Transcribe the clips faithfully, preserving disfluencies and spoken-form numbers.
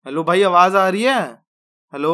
Hello भाई, आवाज आ रही है? हेलो।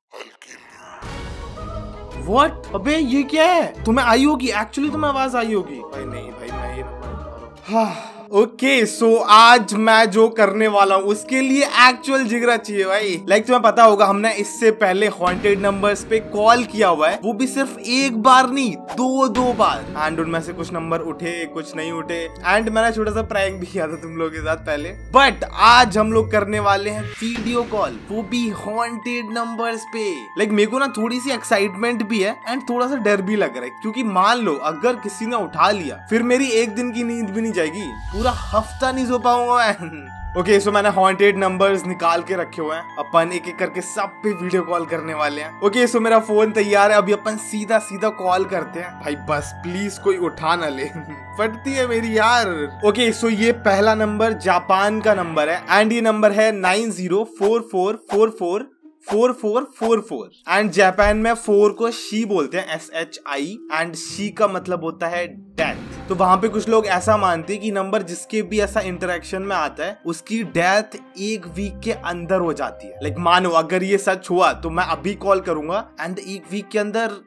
व्हाट? अबे ये क्या है? तुम्हें आई होगी, एक्चुअली तुम्हें आवाज आई होगी। भाई नहीं भाई, मैं ये नंबर उठा रहा हूँ। ओके सो आज मैं जो करने वाला हूँ उसके लिए एक्चुअल जिगरा चाहिए भाई। लाइक like, तुम्हें पता होगा हमने इससे पहले हॉन्टेड नंबर्स पे कॉल किया हुआ है, वो भी सिर्फ एक बार नहीं, दो दो बार। एंड उनमें से कुछ नंबर उठे, कुछ नहीं उठे। एंड मैंने छोटा सा प्रैंक भी किया था तुम लोगों के साथ पहले। बट आज हम लोग करने वाले हैं वीडियो कॉल, वो भी हॉन्टेड नंबर्स पे। लाइक like, मेरे को ना थोड़ी सी एक्साइटमेंट भी है एंड थोड़ा सा डर भी लग रहा है, क्योंकि मान लो अगर किसी ने उठा लिया फिर मेरी एक दिन की नींद भी नहीं जाएगी, पूरा हफ्ता नहीं सो पाऊंगा मैं। ओके सो मैंने हॉन्टेड नंबर्स निकाल के रखे हुए हैं, अपन एक एक करके सब पे वीडियो कॉल करने वाले हैं। ओके सो मेरा फोन तैयार है, अभी अपन सीधा सीधा कॉल करते हैं। भाई बस प्लीज कोई उठा ना ले फटती है मेरी यार। ओके सो ये पहला नंबर जापान का नंबर है एंड ये नंबर है nine zero four four four four four four four four. And Japan में फोर को शी बोलते हैं, S H I, and shi का मतलब होता है डेथ। तो वहां पे कुछ लोग ऐसा मानते हैं कि नंबर जिसके भी ऐसा इंटरेक्शन में आता है उसकी डेथ एक वीक के अंदर हो जाती है। लाइक मानो अगर ये सच हुआ तो मैं अभी कॉल करूंगा एंड एक वीक के अंदर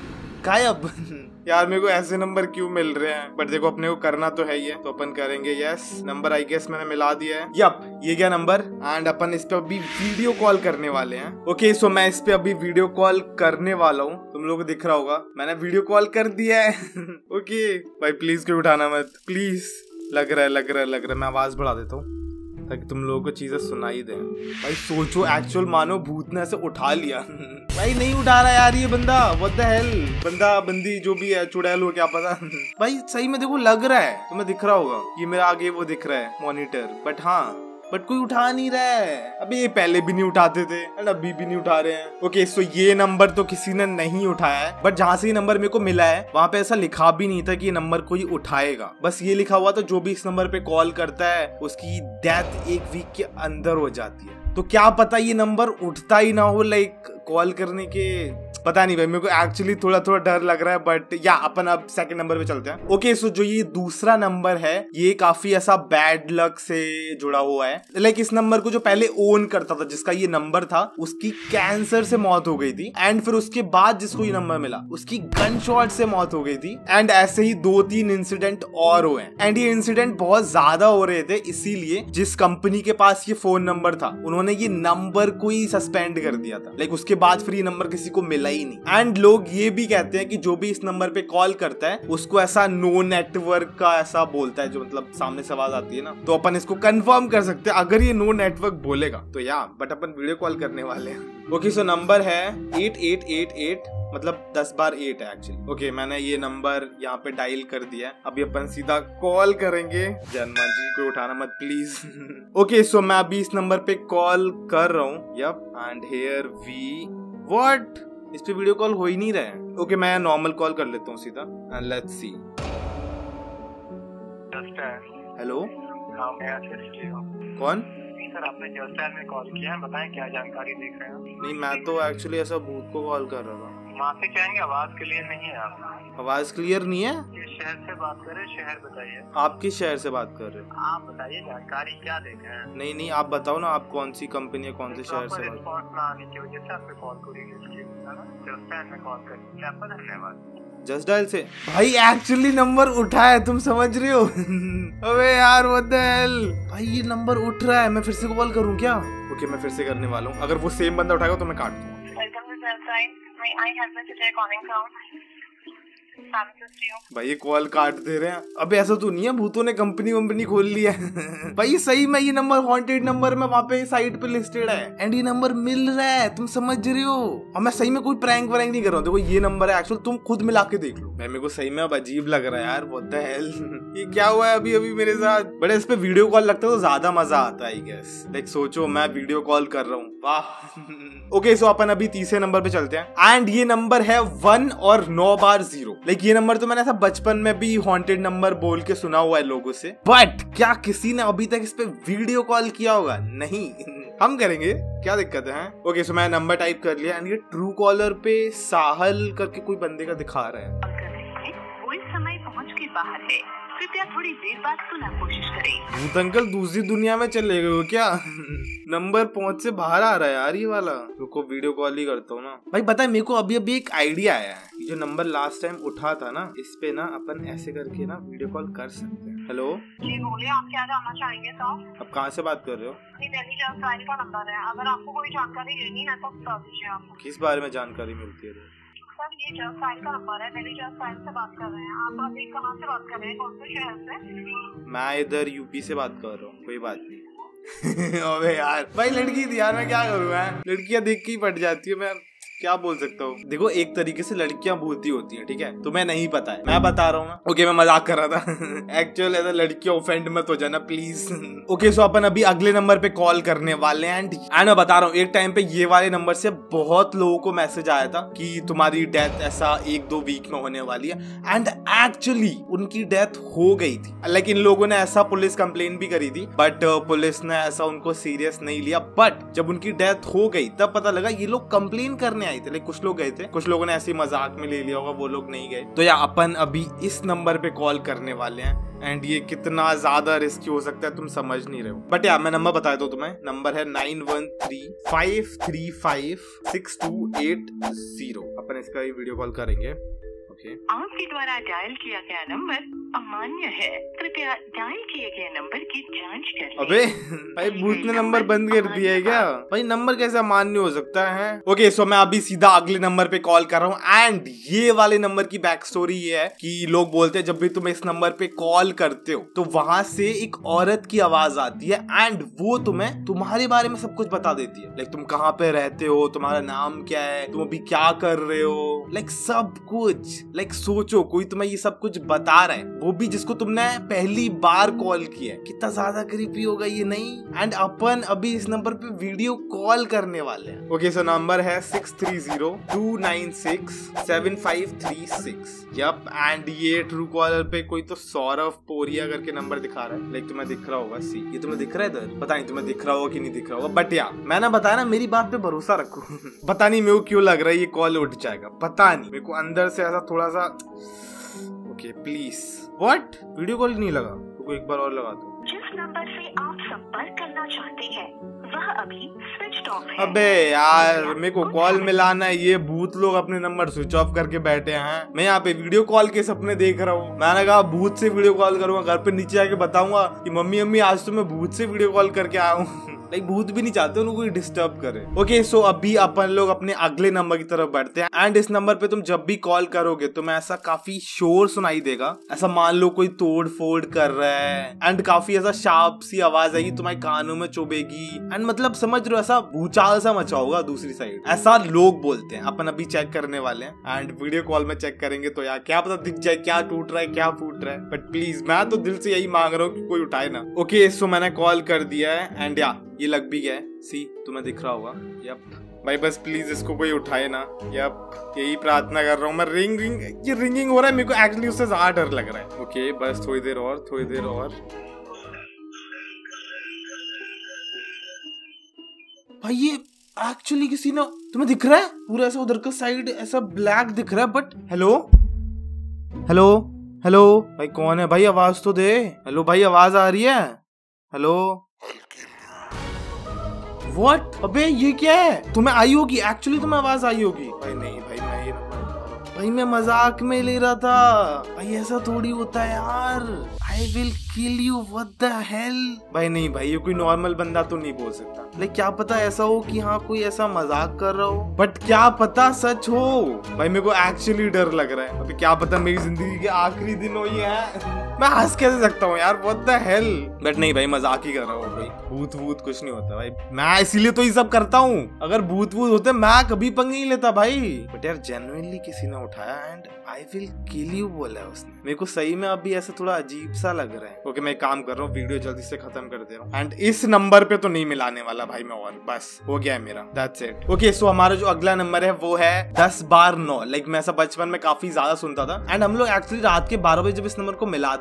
गायब। यार मेरे को ऐसे नंबर क्यों मिल रहे हैं, बट देखो अपने को करना तो है ही है, तो अपन करेंगे। यस नंबर आई गेस मैंने मिला दिया है। यप ये क्या नंबर, एंड अपन इस पे अभी वीडियो कॉल करने वाले हैं। ओके सो मैं इस पे अभी वीडियो कॉल करने वाला हूँ, तुम लोगों को दिख रहा होगा मैंने वीडियो कॉल कर दिया है। ओके भाई प्लीज कोई उठाना मत, प्लीज। लग रहा है लग रहा है लग रहा है मैं आवाज बढ़ा देता हूँ ताकि तुम लोगों को चीजें सुनाई दे। भाई सोचो एक्चुअल मानो भूत ने ऐसे उठा लिया। भाई नहीं उठा रहा यार ये बंदा, व्हाट द हेल। बंदा बंदी जो भी है, चुड़ैल हो क्या पता। भाई सही में देखो लग रहा है, तुम्हें दिख रहा होगा ये मेरा आगे वो दिख रहा है मॉनिटर, बट हाँ बट कोई उठा नहीं रहा है। अभी ये पहले भी नहीं उठाते थे एंड अभी भी नहीं उठा रहे हैं। ओके सो ये नंबर तो किसी ने नहीं उठाया है, बट जहाँ से ये नंबर मेरे को मिला है वहाँ पे ऐसा लिखा भी नहीं था कि ये नंबर कोई उठाएगा। बस ये लिखा हुआ था जो भी इस नंबर पे कॉल करता है उसकी डेथ एक वीक के अंदर हो जाती है। तो क्या पता ये नंबर उठता ही ना हो, लाइक कॉल करने के पता नहीं भाई, मेरे को एक्चुअली थोड़ा थोड़ा डर लग रहा है। बट या अपन अब सेकंड नंबर पे चलते हैं। ओके सो जो ये दूसरा नंबर है ये काफी ऐसा बैड लक से जुड़ा हुआ है। लाइक इस नंबर को जो पहले ओन करता था, जिसका ये नंबर था, उसकी कैंसर से मौत हो गई थी। एंड फिर उसके बाद जिसको ये नंबर मिला उसकी गन शॉट से मौत हो गई थी। एंड ऐसे ही दो तीन इंसिडेंट और हुए। एंड ये इंसिडेंट बहुत ज्यादा हो रहे थे, इसीलिए जिस कंपनी के पास ये फोन नंबर था उन्होंने ये नंबर को ही सस्पेंड कर दिया था। लाइक उसके बाद फिर ये नंबर किसी को मिला ही नहीं। एंड लोग ये भी कहते हैं कि जो भी इस नंबर पे कॉल करता है उसको ऐसा नो नेटवर्क का ऐसा बोलता है, जो मतलब सामने से आवाज आती है ना, तो अपन इसको कंफर्म कर सकते हैं अगर ये नो नेटवर्क बोलेगा तो। या बट अपन वीडियो कॉल करने वाले हैं। ओके सो नंबर है एट एट एट एट, मतलब दस बार एट है एक्चुअली। ओके मैंने ये नंबर यहाँ पे डायल कर दिया है, अभी अपन सीधा कॉल करेंगे। जन्मा जी को उठाना मत प्लीज। ओके सो मैं अभी इस नंबर पे कॉल कर रहा हूँ। Yup and here we what, इस पे वीडियो कॉल हो ही नहीं रहा है। ओके okay, मैं नॉर्मल कॉल कर लेता हूँ सीधा एंड लेट्स सी। हेलो कौन? सर आपने जस्ट डायल में कॉल किया है, बताएं क्या जानकारी देख रहे हैं? नहीं मैं तो एक्चुअली ऐसा भूत को कॉल कर रहा था। माफी चाहेंगे, आवाज क्लियर नहीं है आप। आवाज क्लियर नहीं है? किस शहर से बात कर रहे हैं? शहर बताइए। आप किस शहर से बात कर रहे हो? आप बताइए जानकारी क्या देख रहे हैं? नहीं नहीं आप बताओ ना, आप कौन सी कंपनी है, कौन से शहर से? रिस्पॉन्स ना आने की वजह से आपने कॉल को रिलीज किया ना, जस्ट डायल में कॉल करने आपका धन्यवाद। जस्ट डायल से भाई एक्चुअली नंबर उठा है, तुम समझ रहे हो? अबे यार व्हाट द हेल, भाई ये नंबर उठ रहा है, मैं फिर से कॉल करूं क्या? ओके मैं फिर से करने वाला हूँ, अगर वो सेम बंदा उठाएगा तो मैं काट दूंगा। भाई ये कॉल काट दे रहे हैं। अबे ऐसा तो नहीं है भूतों ने कंपनी वंपनी खोल लिया है? भाई सही में ये नंबर हॉन्टेड नंबर में वहाँ पे साइट पे लिस्टेड है एंड ये नंबर मिल रहा है, तुम समझ रहे हो? और मैं सही में कोई प्रैंक वैंक नहीं कर रहा हूँ। देखो ये नंबर है एक्चुअल, तुम खुद मिला के देख लो। भाई मेरे को सही में अब अजीब लग रहा है यार, व्हाट द हेल। ये क्या हुआ है अभी अभी मेरे साथ? बट इस पे वीडियो कॉल लगता है तो ज्यादा मजा आता है आई गेस। लाइक सोचो मैं वीडियो कॉल कर रहा हूँ, वाह। ओके सो अपन अभी तीसरे नंबर पे चलते हैं एंड ये नंबर है वन और नौ बार जीरो। लाइक ये नंबर तो मैंने ऐसा बचपन में भी हॉन्टेड नंबर बोल के सुना हुआ है लोगों से, बट क्या किसी ने अभी तक इस पे वीडियो कॉल किया होगा? नहीं। हम करेंगे, क्या दिक्कत है? ओके सो मैं नंबर टाइप कर लिया एंड ये ट्रू कॉलर पे साहल करके कोई बंदे का दिखा रहा है। कोई समय पहुंच के बाहर है, कृपया थोड़ी देर बाद पुनः कोशिश करें। भूत अंकल दूसरी दुनिया में चले गए हो क्या? नंबर पहुंच से बाहर आ रहा है यार ये वाला। रुको वीडियो कॉल ही करता हूँ ना। भाई पता है मेरे को अभी अभी एक आइडिया आया है। जो नंबर लास्ट टाइम उठा था ना, इस पे ना अपन ऐसे करके ना वीडियो कॉल कर सकते हैं। हेलो जी बोलिए, आप क्या जानना चाहेंगे सर? अब कहाँ से बात कर रहे हो? दिल्ली जॉब का नंबर है, अगर आपको कोई जानकारी लेनी है तो बता दीजिए। आप किस बारे में जानकारी मिलती है? सर ये जॉब फाइल का नंबर है, दिल्ली जॉब फाइल से बात कर रहे हैं। आप अभी कहाँ से बात कर रहे हैं, कौन से शहर से? मैं इधर यूपी से बात कर रहा हूँ। कोई बात नहीं। अबे यार भाई लड़की थी यार, मैं क्या करूँ यार, लड़कियां देख के ही पट जाती है। मैं क्या बोल सकता हूँ? देखो एक तरीके से लड़कियां भूती होती हैं, ठीक है? तुम्हें नहीं पता है, मैं बता रहा हूँ ना। ओके मैं मजाक कर रहा था। एक्चुअल ऐसा लड़कियां ऑफेंड मत हो जाना प्लीज। ओके सो अपन अभी अगले नंबर पे कॉल करने वाले हैं। एंड एंड मैं बता रहा हूँ, एक टाइम पे ये वाले नंबर से बहुत लोगों को मैसेज आया था कि तुम्हारी डेथ ऐसा एक दो वीक में होने वाली है। एंड एक्चुअली उनकी डेथ हो गई थी। लेकिन लोगों ने ऐसा पुलिस कंप्लेन भी करी थी, बट पुलिस ने ऐसा उनको सीरियस नहीं लिया। बट जब उनकी डेथ हो गई तब पता लगा ये लोग कंप्लेन करने आए थे। लाइक कुछ लोग गए थे, कुछ लोगों ने ऐसे मजाक में ले लिया होगा, वो लोग नहीं गए। तो या अपन अभी इस नंबर पे कॉल करने वाले हैं। एंड ये कितना ज्यादा रिस्की हो सकता है तुम समझ नहीं रहे हो। बट यार मैं नंबर बता दो तुम्हें। नंबर है nine one three five three five six two eight zero. अपन इसका ही वीडियो कॉल करेंगे। ओके आपके द्वारा डायल किया गया नंबर अमान्य है, कृपया डायल किए गए नंबर की जांच करें। अबे भाई भूत ने नंबर बंद कर दिया है क्या? भाई नंबर कैसे अमान्य हो सकता है? ओके सो मैं अभी सीधा अगले नंबर पे कॉल कर रहा हूँ। एंड ये वाले नंबर की बैक स्टोरी ये है कि लोग बोलते हैं जब भी तुम इस नंबर पे कॉल करते हो तो वहां से एक औरत की आवाज आती है। एंड वो तुम्हें तुम्हारे बारे में सब कुछ बता देती है। लाइक तुम कहाँ पे रहते हो, तुम्हारा नाम क्या है, तुम अभी क्या कर रहे हो, लाइक सब कुछ। लाइक सोचो कोई तुम्हें ये सब कुछ बता रहा है, वो भी जिसको तुमने पहली बार कॉल किया है। कितना ज्यादा क्रीपी होगा ये नहीं? एंड अपन अभी इस नंबर पे वीडियो कॉल करने वाले हैं। ओके सो नंबर है six three zero two nine six seven five three six. Yup and ये ट्रू कॉलर पे कोई तो सौरभ पोरिया करके नंबर दिखा रहा है। लाइक तुम्हें दिख रहा होगा, सी ये तुम्हें दिख रहा है इधर, पता नहीं तुम्हें दिख रहा होगा कि नहीं दिख रहा होगा। बट या मैं ना बताया ना, मेरी बात पे भरोसा रखो। पता नहीं मेरे को क्यों लग रहा है ये कॉल उठ जाएगा, पता नहीं मेरे को अंदर से ऐसा थोड़ा सा। Okay please. What? Video call नहीं लगा? तो एक बार और लगा दो। जिस नंबर से आप संपर्क करना चाहते हैं वह अभी स्विच ऑफ है। अबे यार मेरे को कॉल मिलाना है, ये भूत लोग अपने नंबर स्विच ऑफ करके बैठे हैं। मैं यहाँ पे वीडियो कॉल के सपने देख रहा हूँ। मैंने कहा भूत से वीडियो कॉल करूंगा, घर पे नीचे आके बताऊंगा कि मम्मी अम्मी आज तो मैं भूत से वीडियो कॉल करके आया हूँ। लाइक भूत भी नहीं चाहते उनको कोई डिस्टर्ब करे। ओके सो अभी अपन लोग अपने अगले नंबर की तरफ बढ़ते हैं। एंड इस नंबर पे तुम जब भी कॉल करोगे तो मैं ऐसा काफी शोर सुनाई देगा। ऐसा मान लो कोई तोड़ फोड़ कर रहा है। एंड काफी ऐसा शार्प सी आवाज आएगी, तुम्हारे कानों में चुभेगी। एंड मतलब समझ रहे हो ऐसा भूचाल सा मचा होगा दूसरी साइड, ऐसा लोग बोलते हैं। अपन अभी चेक करने वाले हैं एंड वीडियो कॉल में चेक करेंगे तो यार क्या पता दिख जाए क्या टूट रहा है क्या फूट रहा है। बट प्लीज मैं तो दिल से यही मांग रहा हूँ कि कोई उठाए ना। ओके सो मैंने कॉल कर दिया है एंड या ये लग भी गया है, सी तुम्हें दिख रहा होगा। यप भाई बस प्लीज इसको कोई उठाए ना। यप यही प्रार्थना कर रहा हूँ मैं। रिंग रिंग ये रिंगिंग हो रहा है, मेरे को एक्चुअली उससे ज्यादा डर लग रहा है। ओके बस थोड़ी देर और थोड़ी देर और। भाई ये एक्चुअली किसी ने, तुम्हें दिख रहा है पूरा ऐसा उधर का साइड ऐसा ब्लैक दिख रहा है। बट हेलो हेलो हेलो भाई कौन है भाई? आवाज तो दे। हेलो भाई आवाज आ रही है? Hello what? अबे ये क्या है? तुम्हें आई होगी एक्चुअली, तुम्हें आवाज आई होगी। भाई नहीं भाई मैं ये भाई मैं मजाक में ले रहा था भाई, ऐसा थोड़ी होता है यार। I will kill you, what the hell. भाई नहीं भाई ये कोई नॉर्मल बंदा तो नहीं बोल सकता। लेकिन क्या पता ऐसा हो कि हाँ कोई ऐसा मजाक कर रहा हो, बट क्या पता सच हो। भाई मेरे को एक्चुअली डर लग रहा है। अभी क्या पता मेरी जिंदगी के आखिरी दिन हो ये है। मैं हंस कैसे सकता हूँ यार, व्हाट द हेल। बट नहीं भाई मजाक ही कर रहा हूँ भाई, भूत भूत कुछ नहीं होता भाई। मैं इसीलिए तो ये सब करता हूँ, अगर भूत भूत होते मैं कभी पंगे नहीं लेता भाई। बट यार जेन्युइनली किसी ने उठाया and I will kill you बोला है उसने। मेरे को सही में अभी ऐसा थोड़ा अजीब सा लग रहा है। ओके मैं काम कर रहा हूँ, वीडियो जल्दी से खत्म कर दे रहा हूँ। एंड इस नंबर पे तो नहीं मिलाने वाला भाई मैं, और बस हो गया है मेरा, दैट्स इट। ओके सो हमारा जो अगला नंबर है वो है दस बार नौ। लाइक मैं ऐसा बचपन में काफी ज्यादा सुनता था। एंड हम लोग एक्चुअली रात के बारह बजे जब इस नंबर को मिलाते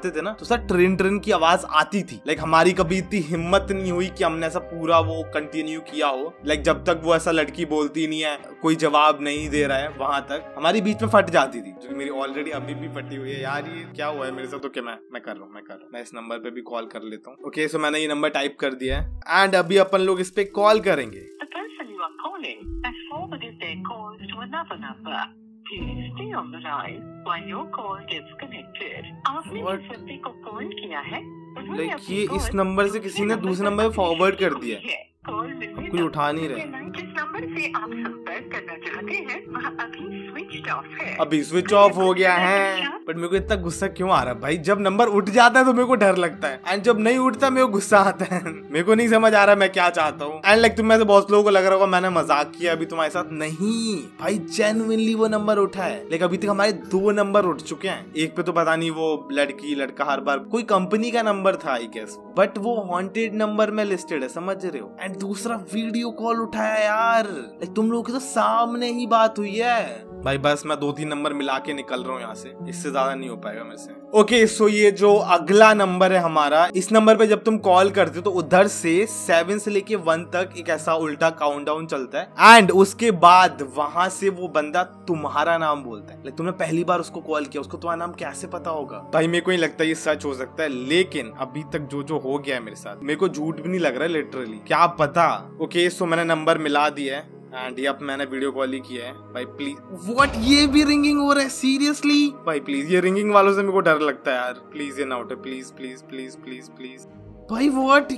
जाते थे ना तो सर ट्रेन ट्रेन की आवाज आती थी। लाइक हमारी कभी इतनी हिम्मत नहीं हुई कि हमने ऐसा पूरा वो कंटिन्यू किया हो। लाइक जब तक वो ऐसा लड़की बोलती नहीं है, कोई जवाब नहीं दे रहा है, वहां तक हमारी बीच में फट जाती थी, जो मेरी ऑलरेडी अभी भी फटी हुई है। यार ये क्या हुआ है मेरे साथ? ओके मैं मैं कर रहा हूँ मैं कर रहा हूँ मैं इस नंबर पे भी कॉल कर लेता हूँ। ओके सो मैंने ये नंबर टाइप कर दिया है एंड अभी अपन लोग इस पे कॉल करेंगे। The person you are calling has forwarded their call to another number. Please stay on the line while your call gets connected. आपने What? जिस व्यक्ति को कॉल किया है लाइक ये इस नंबर से किसी ने दूसरे नंबर पे फॉरवर्ड कर दिया है, कॉल मिलने कोई उठा नहीं रहा। जिस नंबर से आप संपर्क करना चाहते हैं वह अभी स्विच ऑफ है। अभी स्विच ऑफ हो गया है। बट मेरे को इतना गुस्सा क्यों आ रहा है भाई? जब नंबर उठ जाता है तो मेरे को डर लगता है एंड जब नहीं उठता मेरे को गुस्सा आता है। मेरे को नहीं समझ आ रहा मैं क्या चाहता हूँ। एंड लाइक तुम में से बहुत लोगों को लग रहा होगा मैंने मजाक किया अभी तुम्हारे साथ। नहीं भाई जेन्युइनली वो नंबर उठा है। लेकिन अभी तक हमारे दो नंबर उठ चुके हैं। एक पे तो पता नहीं वो लड़की लड़का हर बार कोई कंपनी का नंबर था आई गेस, बट वो हॉन्टेड नंबर में लिस्टेड है, समझ रहे हो। एंड दूसरा वीडियो कॉल उठाया यार। लाइक तुम लोगों की तो सामने ही बात हुई है भाई। बस मैं दो तीन नंबर मिला के निकल रहा हूँ यहाँ से, इससे ज्यादा नहीं हो पाएगा मेरे से। ओके सो ये जो अगला नंबर है हमारा, इस नंबर पे जब तुम कॉल करते हो तो उधर से सेवन से लेके वन तक एक ऐसा उल्टा काउंटडाउन चलता है एंड उसके बाद वहां से वो बंदा तुम्हारा नाम बोलता है। लाइक तुमने पहली बार उसको कॉल किया, उसको तुम्हारा नाम कैसे पता होगा? भाई मेरे को नहीं लगता ये सच हो सकता है, लेकिन अभी तक जो जो हो गया है मेरे साथ मेरे को झूठ भी नहीं लग रहा है लिटरली, क्या पता। ओके सो मैंने नंबर मिला दिया है एंड ये अब मैंने वीडियो कॉल ही किया है। भाई प्लीज व्हाट, ये भी रिंगिंग हो रहा है सीरियसली? भाई प्लीज, ये रिंगिंग वालों से मेरे को डर लगता है यार। प्लीज ये ना उठे, please please please please please. भाई व्हाट,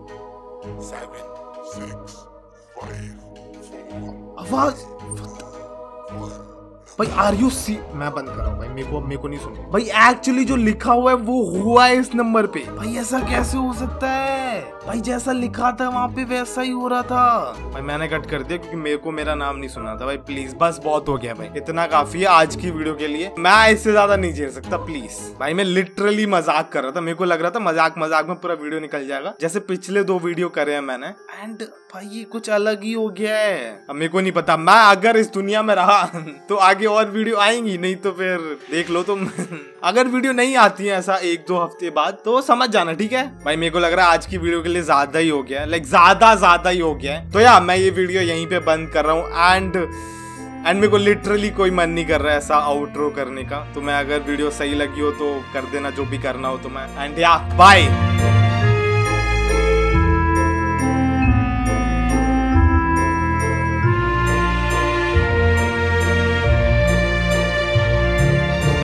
आवाज भाई आर यू सी? मैं बंद कर रहा हूँ भाई, मेरे को मेरे को नहीं सुनो भाई। एक्चुअली जो लिखा हुआ है वो हुआ है इस नंबर पे। भाई ऐसा कैसे हो सकता है? भाई जैसा लिखा था वहाँ पे वैसा ही हो रहा था। भाई मैंने कट कर दिया क्योंकि मेरे को मेरा नाम नहीं सुना था। भाई प्लीज बस बहुत हो गया भाई, इतना काफी है आज की वीडियो के लिए। मैं इससे ज्यादा नहीं झेल सकता प्लीज। भाई मैं लिटरली मजाक कर रहा था, मेरे को लग रहा था मजाक मजाक में पूरा वीडियो निकल जाएगा जैसे पिछले दो वीडियो करे हैं मैंने। एंड भाई ये कुछ अलग ही हो गया है। अब मेरे को नहीं पता, मैं अगर इस दुनिया में रहा तो आगे और वीडियो आएंगी, नहीं तो फिर देख लो तुम। अगर वीडियो नहीं आती है ऐसा एक दो हफ्ते बाद तो समझ जाना, ठीक है भाई। मेरे को लग रहा है आज की वीडियो के लिए ज्यादा ही हो गया है, लाइक ज्यादा ज्यादा ही हो गया है। तो यार मैं ये वीडियो यहीं पे बंद कर रहा हूँ एंड एंड मेरे को लिटरली कोई मन नहीं कर रहा है ऐसा आउटरो करने का। तो मैं अगर वीडियो सही लगी हो तो कर देना जो भी करना हो तो मैं। एंड या बाय।